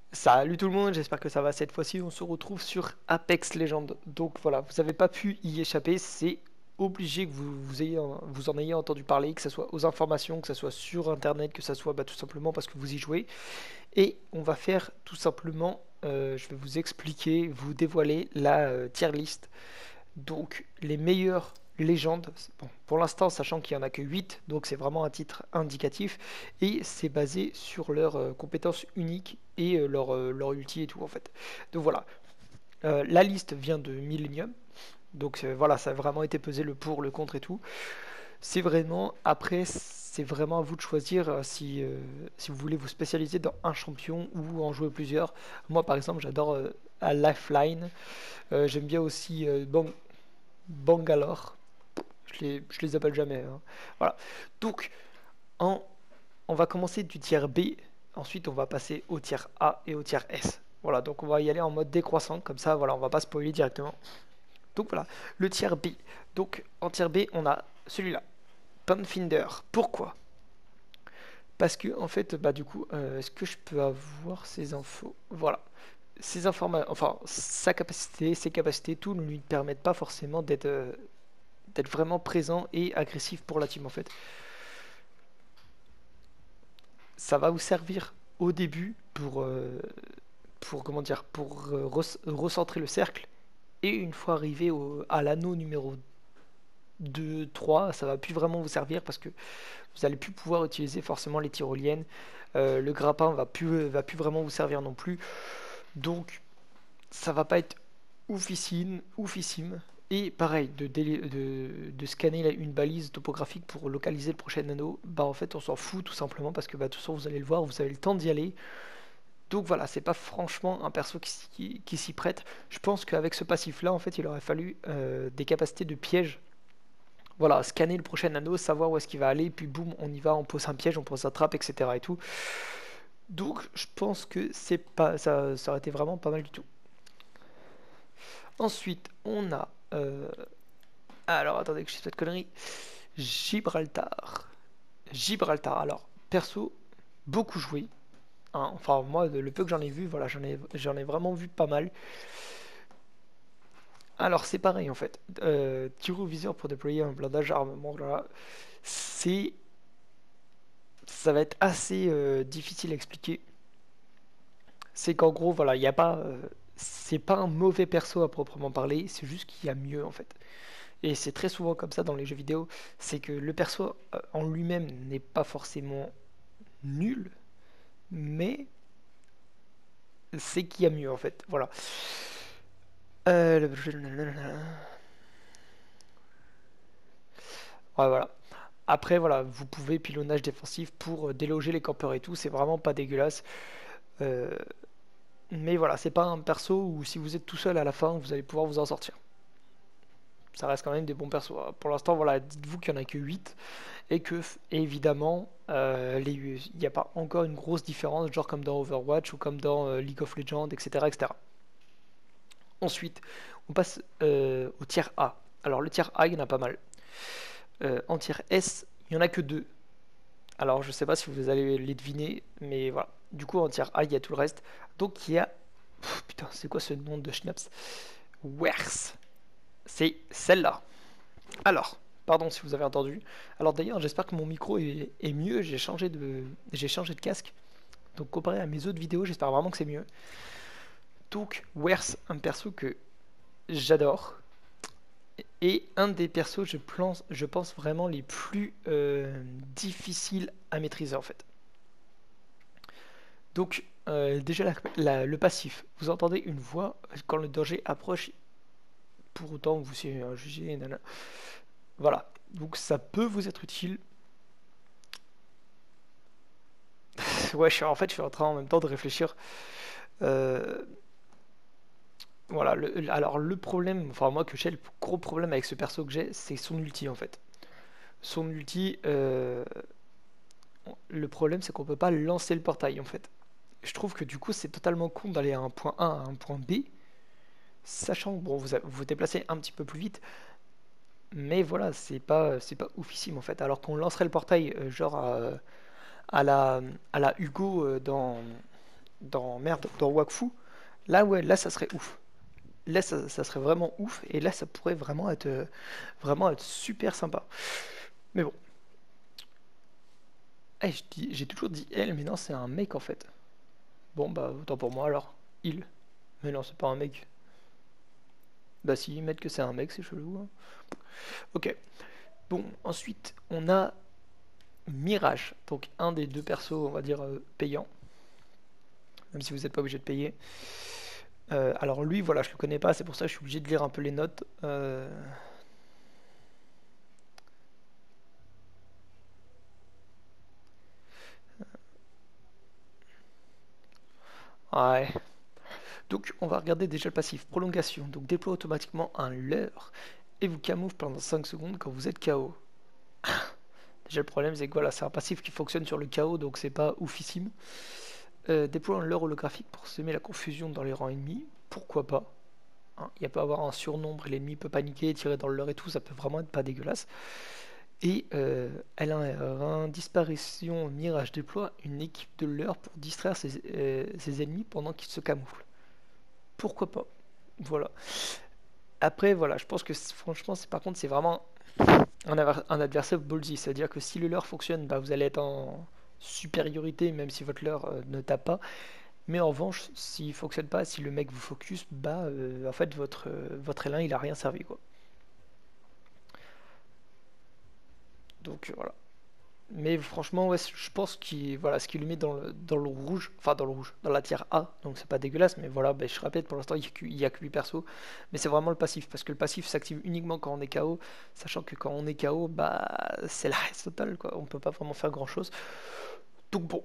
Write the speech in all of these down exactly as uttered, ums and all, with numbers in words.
Salut tout le monde, j'espère que ça va. Cette fois-ci, on se retrouve sur Apex Legends. Donc voilà, vous n'avez pas pu y échapper, c'est obligé que vous, vous, ayez, vous en ayez entendu parler, que ce soit aux informations, que ce soit sur internet, que ce soit bah, tout simplement parce que vous y jouez. Et on va faire tout simplement, euh, je vais vous expliquer, vous dévoiler la euh, tier list. Donc les meilleures légendes, bon, pour l'instant sachant qu'il n'y en a que huit, donc c'est vraiment un titre indicatif, et c'est basé sur leurs euh, compétences uniques et euh, leur, euh, leur ulti et tout en fait. Donc voilà, euh, la liste vient de Millennium, donc euh, voilà, ça a vraiment été pesé le pour, le contre et tout. C'est vraiment, après, c'est vraiment à vous de choisir euh, si, euh, si vous voulez vous spécialiser dans un champion ou en jouer plusieurs. Moi par exemple, j'adore euh, à Lifeline. Euh, j'aime bien aussi euh, Bang Bangalore. Je les, je les appelle jamais, hein. Voilà. Donc, en, on va commencer du tiers B. Ensuite, on va passer au tiers A et au tiers S. Voilà, donc on va y aller en mode décroissant. Comme ça, voilà, on va pas spoiler directement. Donc voilà, le tiers B. Donc, en tiers B, on a celui-là. Pathfinder. Pourquoi? Parce que, en fait, bah du coup, euh, est-ce que je peux avoir ces infos? Voilà. Ces informations, enfin, sa capacité, ses capacités, tout ne lui permettent pas forcément d'être euh, d'être vraiment présent et agressif pour la team en fait. Ça va vous servir au début pour, euh, pour comment dire, pour euh, recentrer le cercle. Et une fois arrivé au, à l'anneau numéro deux, trois, ça va plus vraiment vous servir parce que vous allez plus pouvoir utiliser forcément les tyroliennes. Euh, le grappin va plus, va plus vraiment vous servir non plus. Donc ça va pas être oufissime, oufissime. Et pareil, de, de, de scanner une balise topographique pour localiser le prochain anneau, bah en fait on s'en fout tout simplement parce que bah, de toute façon vous allez le voir, vous avez le temps d'y aller. Donc voilà, c'est pas franchement un perso qui, qui, qui s'y prête. Je pense qu'avec ce passif là, en fait, il aurait fallu euh, des capacités de piège. Voilà, scanner le prochain anneau, savoir où est-ce qu'il va aller, puis boum, on y va, on pose un piège, on pose un trap, et cetera. Et tout. Donc je pense que c'est pas, ça, ça aurait été vraiment pas mal du tout. Ensuite, on a. Euh, alors attendez que je dise pas de conneries. Gibraltar. Gibraltar. Alors, perso, beaucoup joué. Hein, enfin, moi, le peu que j'en ai vu, voilà, j'en ai, j'en ai vraiment vu pas mal. Alors, c'est pareil en fait. Euh, tir au viseur pour déployer un blindage armement, là, c'est. Ça va être assez euh, difficile à expliquer. C'est qu'en gros, voilà, il n'y a pas. Euh, c'est pas un mauvais perso à proprement parler, c'est juste qu'il y a mieux en fait. Et c'est très souvent comme ça dans les jeux vidéo, c'est que le perso euh, en lui-même n'est pas forcément nul, mais c'est qu'il y a mieux en fait. Voilà. Euh, le... Ouais, voilà. Après, voilà, vous pouvez pilonnage défensif pour déloger les campeurs et tout, c'est vraiment pas dégueulasse. Euh, mais voilà, c'est pas un perso où si vous êtes tout seul à la fin, vous allez pouvoir vous en sortir. Ça reste quand même des bons persos. Pour l'instant, voilà, dites-vous qu'il n'y en a que huit et que, évidemment, euh, il n'y a pas encore une grosse différence, genre comme dans Overwatch ou comme dans euh, League of Legends, et cetera, et cetera. Ensuite, on passe euh, au tiers A. Alors, le tiers A, il y en a pas mal. Euh, en tiers S, il n'y en a que deux. Alors, je sais pas si vous allez les deviner, mais voilà. Du coup, en tiers A, il y a tout le reste. Donc, il y a. Pff, putain, c'est quoi ce nom de schnaps? Wers. C'est celle-là. Alors, pardon si vous avez entendu. Alors d'ailleurs, j'espère que mon micro est, est mieux. J'ai changé de, j'ai changé de casque. Donc comparé à mes autres vidéos, j'espère vraiment que c'est mieux. Donc, Wers, un perso que j'adore. Et un des persos, je pense, je pense vraiment les plus euh, difficiles à maîtriser en fait. Donc, euh, déjà la, la, le passif. Vous entendez une voix quand le danger approche. Pour autant, vous suivez un jugé, nana. Voilà. Donc, ça peut vous être utile. Ouais, je suis, en fait, je suis en train en même temps de réfléchir. Euh, voilà. Le, alors, le problème, enfin, moi que j'ai, le gros problème avec ce perso que j'ai, c'est son ulti en fait. Son ulti, euh, le problème, c'est qu'on peut pas lancer le portail en fait. Je trouve que du coup, c'est totalement con d'aller à un point A à un point B, sachant que bon, vous vous, vous déplacez un petit peu plus vite, mais voilà, c'est pas, c'est pas oufissime en fait. Alors qu'on lancerait le portail, euh, genre à, à la, à la Hugo euh, dans dans merde, dans Wakfu, là ouais, là ça serait ouf. Là ça, ça serait vraiment ouf et là ça pourrait vraiment être euh, vraiment être super sympa. Mais bon, Eh, je dis- j'ai toujours dit elle, mais non c'est un mec en fait. Bon bah autant pour moi alors. Il. Mais non c'est pas un mec. Bah si ils mettent que c'est un mec c'est chelou, hein. Ok. Bon ensuite on a Mirage, donc un des deux persos on va dire euh, payants, même si vous n'êtes pas obligé de payer. Euh, alors lui voilà je le connais pas, c'est pour ça que je suis obligé de lire un peu les notes. Euh, Ouais. Donc on va regarder déjà le passif. Prolongation. Donc déploie automatiquement un leurre et vous camoufle pendant cinq secondes quand vous êtes K O. Déjà le problème c'est que voilà, c'est un passif qui fonctionne sur le K O donc c'est pas oufissime. Euh, déploie un leurre holographique pour semer la confusion dans les rangs ennemis. Pourquoi pas, hein. Il y a pas à avoir un surnombre, l'ennemi peut paniquer, tirer dans le leurre et tout, ça peut vraiment être pas dégueulasse. Et euh, elle a un, un disparition mirage déploie une équipe de leurre pour distraire ses, euh, ses ennemis pendant qu'ils se camouflent. Pourquoi pas? Voilà. Après, voilà, je pense que franchement, c'est par contre, c'est vraiment un, un adversaire ballsy. C'est-à-dire que si le leurre fonctionne, bah, vous allez être en supériorité, même si votre leurre euh, ne tape pas. Mais en revanche, s'il fonctionne pas, si le mec vous focus, bah, euh, en fait, votre, euh, votre L un, il a rien servi, quoi. Donc, euh, voilà. Mais franchement, ouais, je pense qu'il voilà, ce qu'il lui met dans le, dans le rouge, enfin dans le rouge, dans la tier A, donc c'est pas dégueulasse, mais voilà, ben, je répète, pour l'instant il n'y a, que huit persos, mais c'est vraiment le passif, parce que le passif s'active uniquement quand on est K O, sachant que quand on est K O, bah c'est la reste totale, quoi, on peut pas vraiment faire grand chose. Donc bon.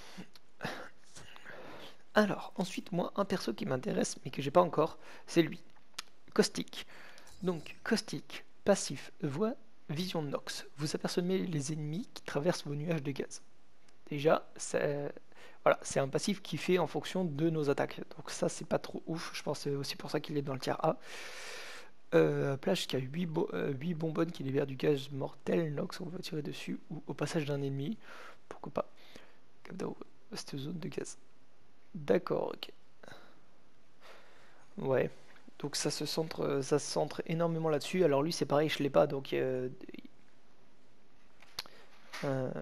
Alors, ensuite, moi, un perso qui m'intéresse, mais que j'ai pas encore, c'est lui, Caustic. Donc, Caustic, passif, voix, vision Nox. Vous apercevez les ennemis qui traversent vos nuages de gaz. Déjà, c'est voilà, c'est un passif qui fait en fonction de nos attaques. Donc ça, c'est pas trop ouf. Je pense que c'est aussi pour ça qu'il est dans le tiers A. Euh, plage qui a huit, bo euh, huit bonbonnes qui libèrent du gaz mortel Nox. On va tirer dessus ou au passage d'un ennemi. Pourquoi pas. Cette zone de gaz. D'accord, ok. Ouais. Donc ça se centre, ça se centre énormément là-dessus. Alors lui, c'est pareil, je l'ai pas. Donc euh, euh,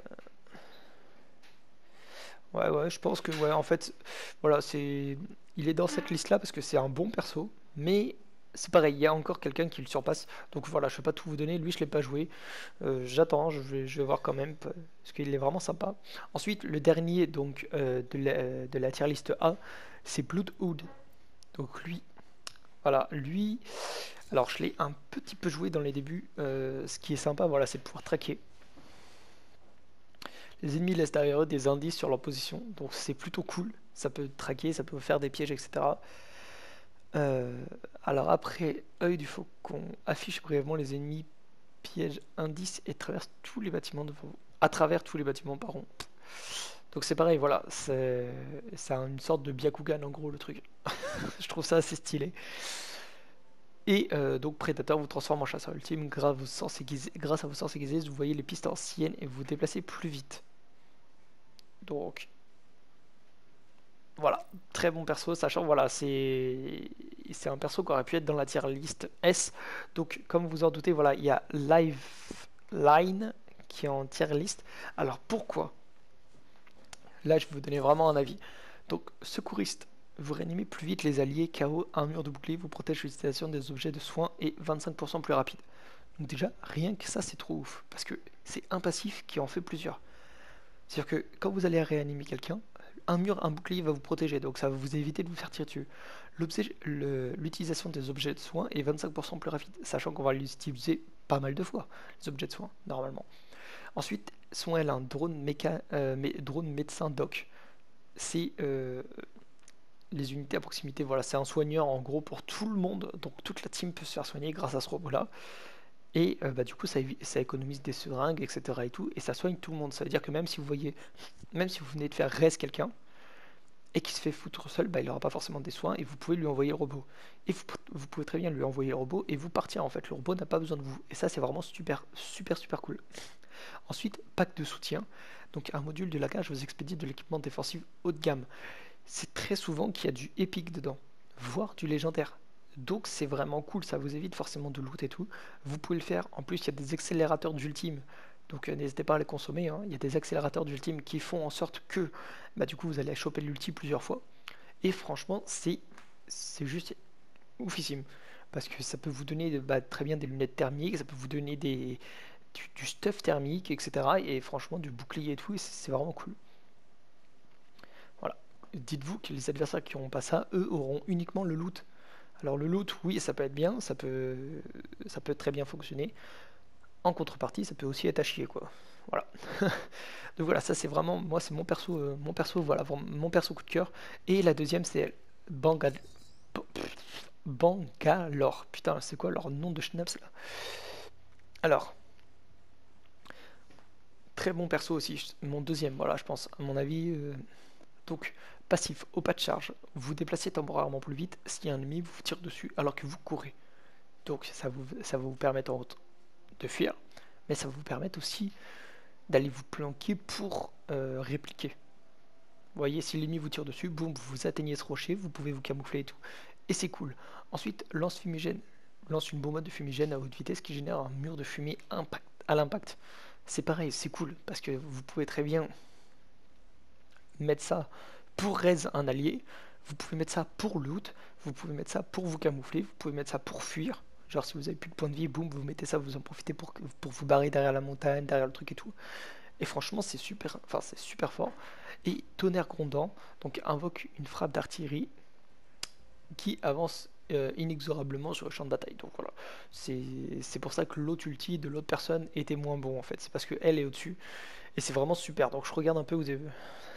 ouais, ouais, je pense que, ouais, en fait, voilà, c'est. Il est dans cette liste-là parce que c'est un bon perso, mais c'est pareil, il y a encore quelqu'un qui le surpasse. Donc voilà, je ne vais pas tout vous donner. Lui, je ne l'ai pas joué. Euh, J'attends, je vais, je vais voir quand même parce qu'il est vraiment sympa. Ensuite, le dernier donc euh, de, la, de la tier liste A, c'est Bloodhood. Donc lui, voilà, lui. Alors, je l'ai un petit peu joué dans les débuts. Euh, ce qui est sympa, voilà, c'est de pouvoir traquer. Les ennemis laissent derrière eux des indices sur leur position, donc c'est plutôt cool. Ça peut traquer, ça peut faire des pièges, et cetera. Euh, alors après, œil du faucon affiche brièvement les ennemis, pièges, indices et traverse tous les bâtiments devant vous. À travers tous les bâtiments, pardon. Donc c'est pareil, voilà, c'est une sorte de Byakugan en gros le truc. Je trouve ça assez stylé. Et euh, donc Prédateur vous transforme en chasseur ultime grâce à vos sens aiguisés, grâce à vos sens aiguisés, vous voyez les pistes anciennes et vous vous déplacez plus vite. Donc voilà, très bon perso, sachant voilà, c'est c'est un perso qui aurait pu être dans la tier list S. Donc comme vous en doutez, voilà, il y a Liveline qui est en tier list. Alors pourquoi? Là, je vais vous donner vraiment un avis. Donc secouriste, vous réanimez plus vite les alliés, K O, un mur de bouclier vous protège l'utilisation des objets de soins et vingt-cinq pour cent plus rapide. Donc déjà, rien que ça, c'est trop ouf. Parce que c'est un passif qui en fait plusieurs. C'est-à-dire que quand vous allez réanimer quelqu'un, un mur, un bouclier va vous protéger, donc ça va vous éviter de vous faire tirer dessus. L'utilisation des objets de soins est vingt-cinq pour cent plus rapide, sachant qu'on va l'utiliser pas mal de fois, les objets de soins, normalement. Ensuite, sont elles un drone, méca, euh, drone médecin doc. C'est euh, les unités à proximité, voilà, c'est un soigneur en gros pour tout le monde, donc toute la team peut se faire soigner grâce à ce robot-là. Et euh, bah, du coup, ça, ça économise des seringues, et cetera. Et tout, et ça soigne tout le monde. Ça veut dire que même si vous voyez, même si vous venez de faire res quelqu'un et qu'il se fait foutre seul, bah, il n'aura pas forcément des soins et vous pouvez lui envoyer le robot. Et vous, vous pouvez très bien lui envoyer le robot et vous partir en fait. Le robot n'a pas besoin de vous. Et ça, c'est vraiment super, super, super cool. Ensuite, pack de soutien. Donc un module de la cage vous expédie de l'équipement défensif haut de gamme. c'est très souvent qu'il y a du épique dedans, voire du légendaire. Donc c'est vraiment cool, ça vous évite forcément de loot et tout. Vous pouvez le faire, en plus il y a des accélérateurs d'ultime, donc euh, n'hésitez pas à les consommer, hein. Il y a des accélérateurs d'ultime qui font en sorte que bah, du coup vous allez choper l'ulti plusieurs fois. Et franchement c'est c'est juste oufissime. Parce que ça peut vous donner bah, très bien des lunettes thermiques, ça peut vous donner des, du, du stuff thermique, et cetera. Et franchement du bouclier et tout, et c'est vraiment cool. Voilà. Dites-vous que les adversaires qui n'auront pas ça, eux auront uniquement le loot. Alors le loot, oui, ça peut être bien, ça peut, ça peut très bien fonctionner. En contrepartie, ça peut aussi être à chier, quoi. Voilà. Donc voilà, ça c'est vraiment, moi c'est mon perso, euh, mon perso, voilà, mon perso coup de cœur. Et la deuxième c'est Bangal... Bangalore. Putain, c'est quoi leur nom de schnaps là? Alors, très bon perso aussi, mon deuxième, voilà, je pense, à mon avis. Euh, donc, passif, au pas de charge, vous déplacez temporairement plus vite si un ennemi vous tire dessus alors que vous courez. Donc, ça, vous, ça va vous permettre en de fuir, mais ça va vous permettre aussi d'aller vous planquer pour euh, répliquer. Vous voyez, si l'ennemi vous tire dessus, boum, vous atteignez ce rocher, vous pouvez vous camoufler et tout. Et c'est cool. Ensuite, lance fumigène. Lance une bombe de fumigène à haute vitesse qui génère un mur de fumée impact, à l'impact. C'est pareil, c'est cool, parce que vous pouvez très bien mettre ça pour raise un allié, vous pouvez mettre ça pour loot, vous pouvez mettre ça pour vous camoufler, vous pouvez mettre ça pour fuir. Genre si vous avez plus de points de vie, boum, vous mettez ça, vous en profitez pour, pour vous barrer derrière la montagne, derrière le truc et tout. Et franchement, c'est super, enfin c'est super fort. Et tonnerre grondant, donc invoque une frappe d'artillerie qui avance euh, inexorablement sur le champ de bataille. Donc voilà, c'est pour ça que l'autre ulti de l'autre personne était moins bon en fait. C'est parce qu'elle est au-dessus. Et c'est vraiment super. Donc je regarde un peu, vous avez...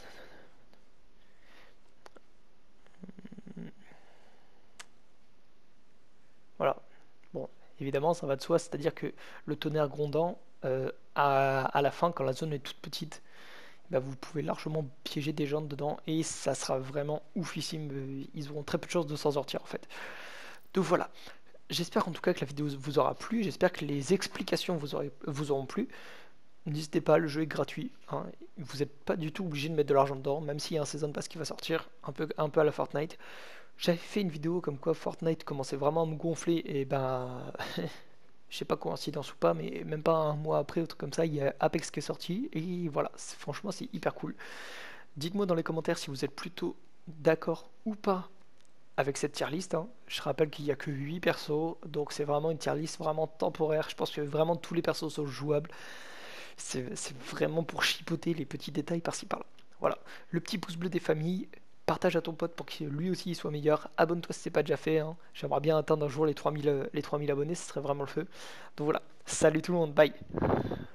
Voilà. Bon, évidemment, ça va de soi, c'est-à-dire que le tonnerre grondant, euh, à, à la fin, quand la zone est toute petite, bah, vous pouvez largement piéger des gens dedans et ça sera vraiment oufissime. Ils auront très peu de chances de s'en sortir en fait. Donc voilà. J'espère en tout cas que la vidéo vous aura plu. J'espère que les explications vous, aurez, vous auront plu. N'hésitez pas, le jeu est gratuit. Hein. Vous n'êtes pas du tout obligé de mettre de l'argent dedans, même s'il y a un Season Pass qui va sortir, un peu, un peu à la Fortnite. J'avais fait une vidéo comme quoi Fortnite commençait vraiment à me gonfler et ben... je sais pas coïncidence ou pas, mais même pas un mois après, ou truc comme ça, il y a Apex qui est sorti, et voilà, franchement c'est hyper cool. Dites-moi dans les commentaires si vous êtes plutôt d'accord ou pas avec cette tier list. Hein. Je rappelle qu'il n'y a que huit persos, donc c'est vraiment une tier list vraiment temporaire. Je pense que vraiment tous les persos sont jouables. C'est vraiment pour chipoter les petits détails par-ci par-là. Voilà, le petit pouce bleu des familles. Partage à ton pote pour que lui aussi il soit meilleur. Abonne-toi si c'est pas déjà fait. Hein. J'aimerais bien atteindre un jour les trois mille, les trois mille abonnés, ce serait vraiment le feu. Donc voilà, salut tout le monde, bye.